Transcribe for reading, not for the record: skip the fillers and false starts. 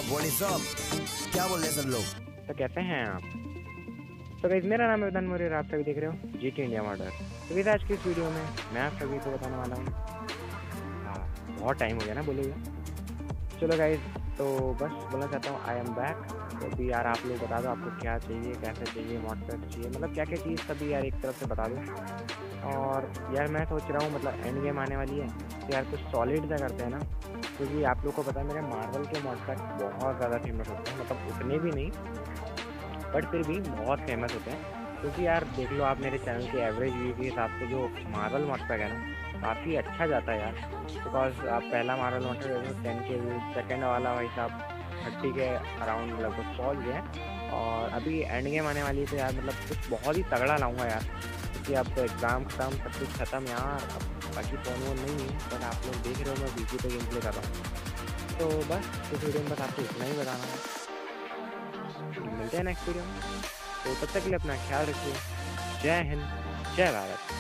What is up? क्या बोल रहे हैं सब लोग? तो कैसे हैं आप? तो गाइस मेरा नाम है विधान मौर्य और आप सभी देख रहे हो जीके इंडिया मॉडल। तो गाइस आज की इस वीडियो में मैं आप सभी को बताने वाला हूँ, हाँ बहुत टाइम हो गया ना बोले हुए। चलो गाइस, तो बस बोलना चाहता हूँ आई एम बैक। तो अभी यार आप लोग बता दो आपको क्या चाहिए, कैसे चाहिए, मॉडपेट चाहिए, मतलब क्या क्या चीज़ सभी यार एक तरफ से बता दो। और यार मैं सोच रहा हूँ मतलब एंड गेम आने वाली है तो यार कुछ सॉलिड सा करते हैं ना, क्योंकि आप लोग को पता है मेरे मार्वल के मॉडपेट बहुत ज़्यादा फेमस होते हैं, मतलब उतने भी नहीं बट फिर भी बहुत फेमस होते हैं। क्योंकि यार देख लो आप मेरे चैनल के एवरेज व्यू के हिसाब से जो मार्वल मॉडपेक है ना काफ़ी अच्छा जाता है यार। बिकॉज आप पहला मार्वल मॉडपेक 10 के व्यू, सेकेंड वाला भाई साहब 30 के अराउंड लगभग पहुँच गए। और अभी एंड गेम आने वाली है तो यार मतलब कुछ बहुत ही तगड़ा लाऊंगा यार, क्योंकि अब एग्ज़ाम खत्म, सब कुछ खत्म यार। अब बाकी फ़ोन वोन नहीं है, बट आप लोग देख रहे हो मैं वीडियो पे गेम प्ले कर रहा हूँ। तो बस इस वीडियो में बस आपको इतना ही बताना है। मिलते हैं नेक्स्ट वीडियो में, तो तब तक के लिए अपना ख्याल रखिए। जय हिंद, जय भारत।